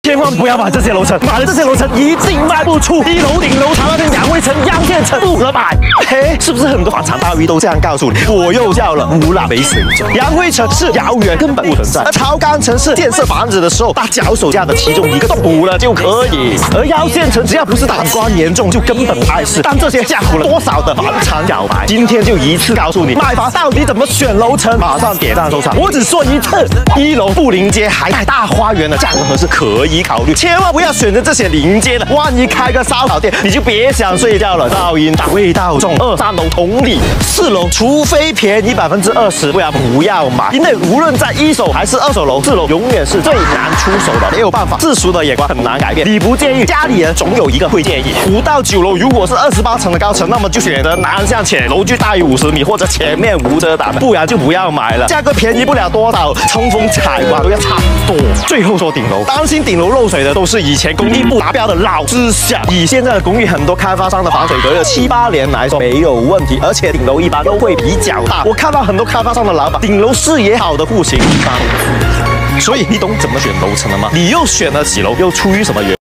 千万不要买这些楼层，买了这些楼层一定卖不出。一楼顶楼朝那边杨威城、杨建成不合买，嘿，是不是很多反常大 V 都这样告诉你？我又叫了无辣没水准。杨威城是遥远，根本不存在。而潮干城是建设房子的时候把脚手架的其中一个洞补了就可以。而姚建成只要不是胆光严重，就根本不碍事。但这些吓唬了多少的房产小白？今天就一次告诉你，买房到底怎么选楼层，马上点赞收藏。我只说一次，一楼布临街还带大花园的价格合适可以考虑，千万不要选择这些临街的，万一开个烧烤店，你就别想睡觉了。噪音大，味道重。2、3楼同理，4楼除非便宜20%，不然不要买。因为无论在一手还是二手楼，4楼永远是最难出手的，没有办法，世俗的眼光很难改变。你不介意，家里人总有一个会介意。5到9楼如果是28层的高层，那么就选择南向且楼距大于50米，或者前面无遮挡的，不然就不要买了。价格便宜不了多少，冲锋采光都要差不多。最后说顶楼，担心顶楼漏水的都是以前公寓不达标的老思想。以现在的公寓，很多开发商的防水隔热7、8年来说没有问题，而且顶楼一般都会比较大。我看到很多开发商的老板，顶楼视野好的户型一般。所以你懂怎么选楼层了吗？你又选了几楼？又出于什么原